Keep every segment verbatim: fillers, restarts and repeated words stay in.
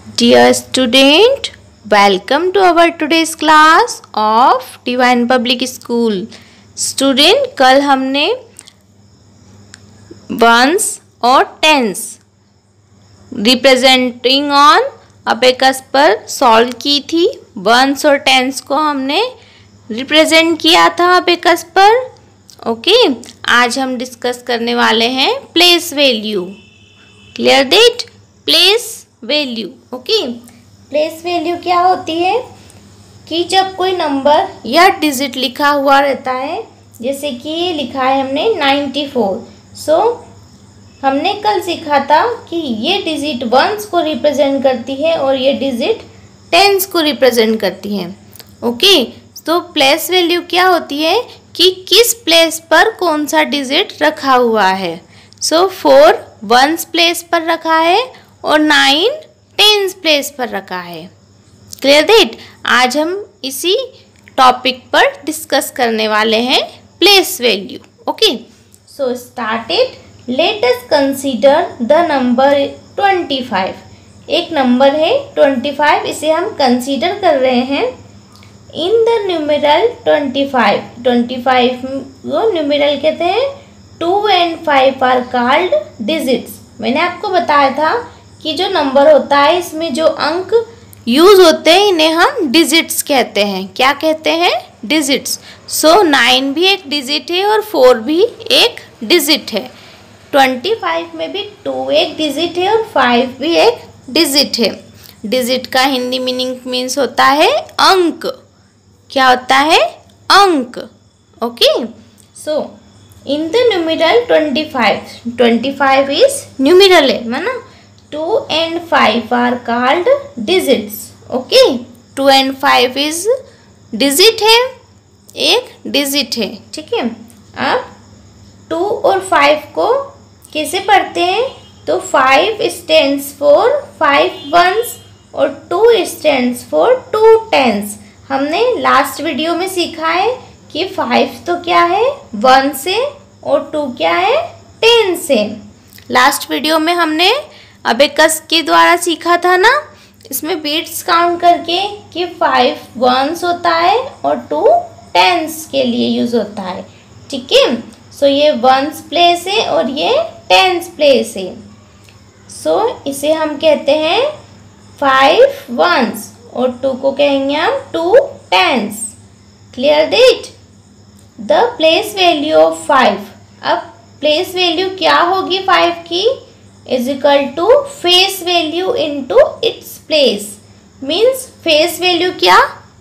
Dear student, welcome to our today's class of Divine Public School. Student, कल हमने ones और tens representing on abacus पर solve की थी. वंस और टेंस को हमने रिप्रेजेंट किया था अबेकस पर. ओके, आज हम डिस्कस करने वाले हैं place value. Clear that? Place value. Okay, place value क्या होती है कि जब कोई नंबर या डिजिट लिखा हुआ रहता है, जैसे कि ये लिखा है हमने नाइन्टी फोर. सो हमने कल सीखा था कि ये डिजिट वंस को रिप्रेजेंट करती है और ये डिजिट टेंस को रिप्रेजेंट करती है. ओके, तो प्लेस वैल्यू क्या होती है कि किस प्लेस पर कौन सा डिजिट रखा हुआ है. सो फोर वंस प्लेस पर रखा है और नाइन टेंस प्लेस पर रखा है. Clear that? आज हम इसी टॉपिक पर डिस्कस करने वाले हैं place value. Okay, so started. Let us consider the number twenty five. एक नंबर है ट्वेंटी फाइव, इसे हम कंसीडर कर रहे हैं. In the numeral twenty five. Twenty five को न्यूमेरल कहते हैं. Two and five are called digits. मैंने आपको बताया था कि जो नंबर होता है इसमें जो अंक यूज होते हैं इन्हें हम डिजिट्स कहते हैं. क्या कहते हैं? डिजिट्स. सो नाइन भी एक डिजिट है और फोर भी एक डिजिट है. ट्वेंटी फाइव में भी टू एक डिजिट है और फाइव भी एक डिजिट है. डिजिट का हिंदी मीनिंग मीन्स होता है अंक. क्या होता है? अंक. Okay, so in the numeral twenty five. Twenty five is numeral है ना. Two and five are called digits. Okay, two and five is digit है, एक डिजिट है. ठीक है, अब टू और फाइव को कैसे पढ़ते हैं? तो five stands for five ones और two stands for two tens. हमने लास्ट वीडियो में सीखा है कि फाइव तो क्या है? वन से, और टू क्या है? टेन से. लास्ट वीडियो में हमने अबेकस के द्वारा सीखा था ना, इसमें बीट्स काउंट करके कि फाइव वंस होता है और टू टेंस के लिए यूज होता है. ठीक है, सो ये वंस प्लेस है और ये टेंस प्लेस है. सो इसे हम कहते हैं फाइव वंस और टू को कहेंगे हम two tens. Clear that? The place value of five. अब प्लेस वैल्यू क्या होगी फाइव की? Is equal to face value into its place. Means face value क्या?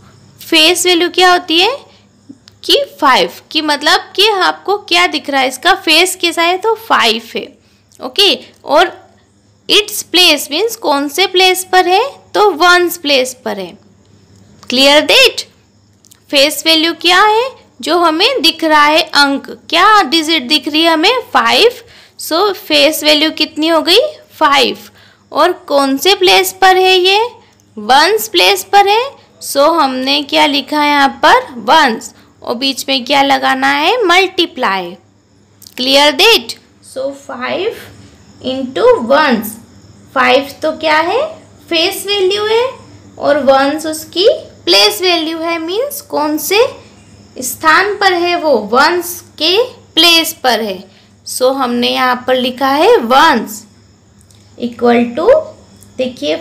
फेस वैल्यू क्या होती है कि फाइव की मतलब कि आपको क्या दिख रहा है, इसका फेस कैसा है? तो फाइव है. ओके, और इट्स प्लेस मीन्स कौन से प्लेस पर है? तो वंस प्लेस पर है. Clear that? फेस वैल्यू क्या है? जो हमें दिख रहा है अंक. क्या डिजिट दिख रही है हमें? फाइव. सो फेस वैल्यू कितनी हो गई? फाइव. और कौन से प्लेस पर है ये? वंस प्लेस पर है. सो हमने क्या लिखा है यहाँ पर? वंस. और बीच में क्या लगाना है? Multiply. Clear that? So five into ones. Five तो क्या है? फेस वैल्यू है और वंस उसकी प्लेस वैल्यू है. मीन्स कौन से स्थान पर है वो? वंस के प्लेस पर है. सो so, हमने यहाँ पर लिखा है वंस इक्वल टू, देखिए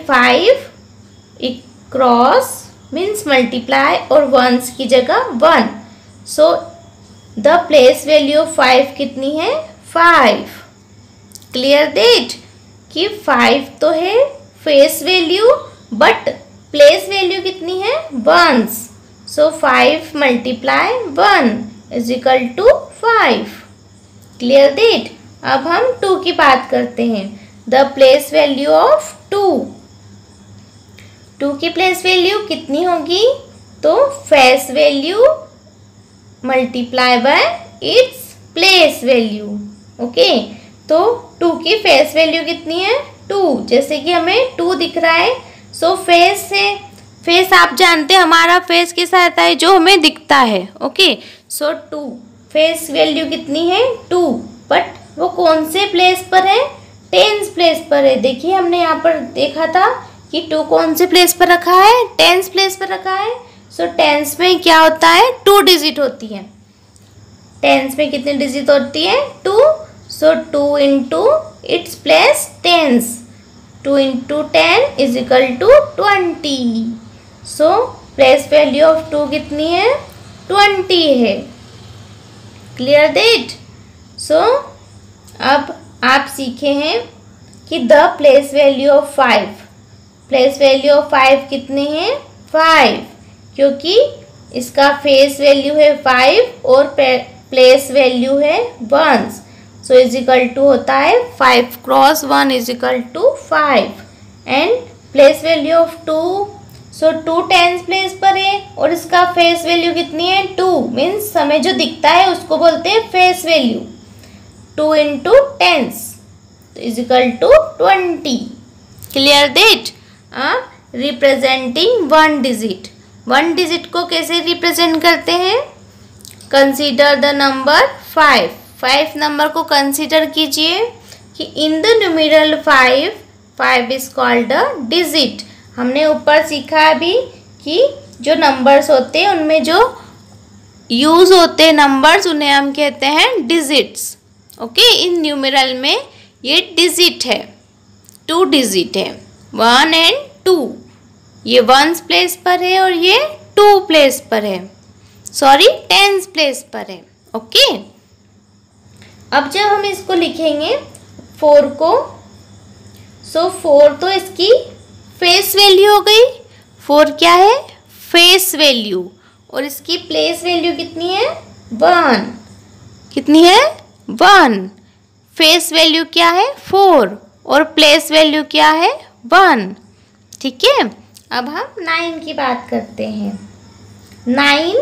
फाइव क्रॉस मीन्स मल्टीप्लाई और वंस की जगह one. So the place value of five कितनी है? फाइव. Clear that? कि फाइव तो है face value but place value कितनी है? Ones. So five multiply one is equal to five. Clear that? अब हम टू की बात करते हैं. The place value of two. Two की प्लेस वैल्यू कितनी होगी? तो face value multiply by its place value. Okay, तो टू की फेस वैल्यू कितनी है? टू. जैसे कि हमें टू दिख रहा है. सो फेस है, फेस आप जानते हैं हमारा फेस कैसा रहता है? जो हमें दिखता है. Okay, so two face value कितनी है? टू. बट वो कौन से प्लेस पर है? टेंस प्लेस पर है. देखिए हमने यहाँ पर देखा था कि टू कौन से प्लेस पर रखा है, टेंस प्लेस पर रखा है। सो टेंस में क्या होता है, टू डिजिट होती है। टेंस में कितनी डिजिट होती है, two. So two into its place tens, two into ten is equal to twenty. So place value of two कितनी है, ट्वेंटी है। Clear that. सो अब आप सीखे हैं कि the place value of five, place value of five कितने हैं, फाइव, क्योंकि इसका फेस वैल्यू है फाइव और प्लेस वैल्यू है ones. So is equal to होता है five cross one is equal to five. And place value of two, so two tens place पर है और इसका फेस वैल्यू कितनी है, टू। मीन्स हमें जो दिखता है उसको बोलते हैं face value. Two into tens is equal to twenty. Clear that. Representing one digit, one digit को कैसे रिप्रेजेंट करते हैं, consider the number five, five number को कंसीडर कीजिए कि in the numeral five, five is called a digit. हमने ऊपर सीखा अभी कि जो नंबर्स होते हैं उनमें जो यूज होते हैं नंबर्स, उन्हें हम कहते हैं डिजिट्स। ओके, इन न्यूमेरल में ये डिजिट है, टू डिजिट है, वन एंड टू। ये वंस प्लेस पर है और ये टू प्लेस पर है, सॉरी टेंस प्लेस पर है। ओके, अब जब हम इसको लिखेंगे फोर को, सो फोर तो इसकी फेस वैल्यू हो गई। फोर क्या है, फेस वैल्यू, और इसकी प्लेस वैल्यू कितनी है, वन। कितनी है, वन। फेस वैल्यू क्या है, फोर, और प्लेस वैल्यू क्या है, वन। ठीक है, अब हम नाइन की बात करते हैं। नाइन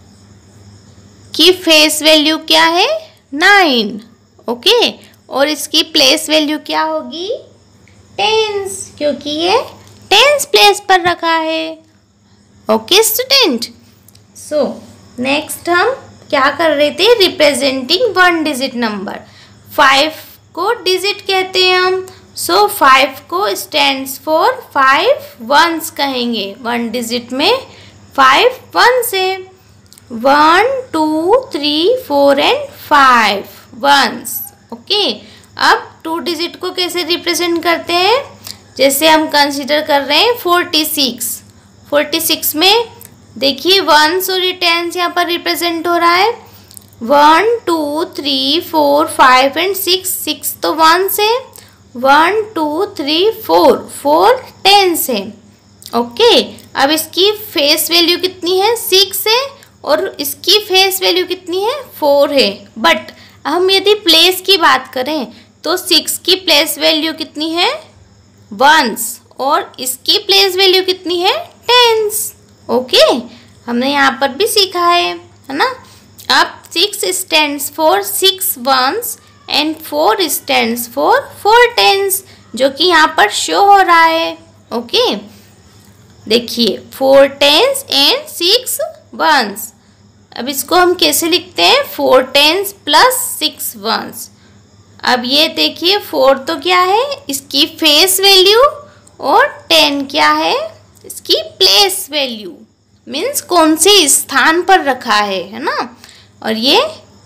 की फेस वैल्यू क्या है, नाइन। ओके, और इसकी प्लेस वैल्यू क्या होगी, टेंस, क्योंकि ये टेंस प्लेस पर रखा है। ओके स्टूडेंट, सो नेक्स्ट हम क्या कर रहे थे, representing one digit number. Five को डिजिट कहते हैं हम, सो फाइव को स्टैंड्स फॉर फाइव वंस कहेंगे। वन डिजिट में फाइव वंस है, one two three four and five ones. Okay, अब टू डिजिट को कैसे रिप्रेजेंट करते हैं, जैसे हम कंसीडर कर रहे हैं फोर्टी सिक्स। फोर्टी सिक्स में देखिए वंस और टेंस यहाँ पर रिप्रेजेंट हो रहा है। One two three four five and six, six तो वंस है, one two three four, four tens है। ओके, अब इसकी फेस वैल्यू कितनी है, सिक्स है, और इसकी फेस वैल्यू कितनी है, फोर है। बट हम यदि प्लेस की बात करें तो सिक्स की प्लेस वैल्यू कितनी है, वंस, और इसकी प्लेस वैल्यू कितनी है, टेंस। ओके, हमने यहाँ पर भी सीखा है, है ना। अब six stands for six ones and four stands for four tens, जो कि यहाँ पर शो हो रहा है। ओके, देखिए four tens and six ones. अब इसको हम कैसे लिखते हैं, four tens plus six ones. अब ये देखिए फोर तो क्या है, इसकी फेस वैल्यू, और टेन क्या है, इसकी प्लेस वैल्यू, मीन्स कौन से स्थान पर रखा है, है ना। और ये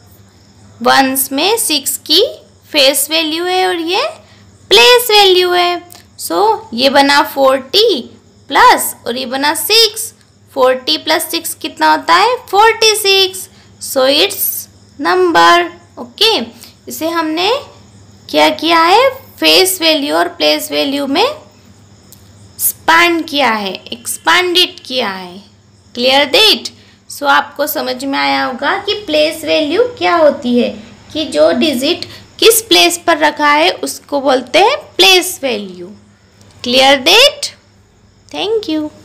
वंस में सिक्स की फेस वैल्यू है और ये प्लेस वैल्यू है। सो so, ये बना फोर्टी प्लस और ये बना सिक्स। फोर्टी प्लस सिक्स कितना होता है, forty six. So its number. Okay, इसे हमने क्या किया है, फेस वैल्यू और प्लेस वैल्यू में स्पैंड किया है, एक्सपांडेड किया है। Clear that. सो आपको समझ में आया होगा कि प्लेस वैल्यू क्या होती है, कि जो डिजिट किस प्लेस पर रखा है उसको बोलते हैं place value. Clear that. Thank you.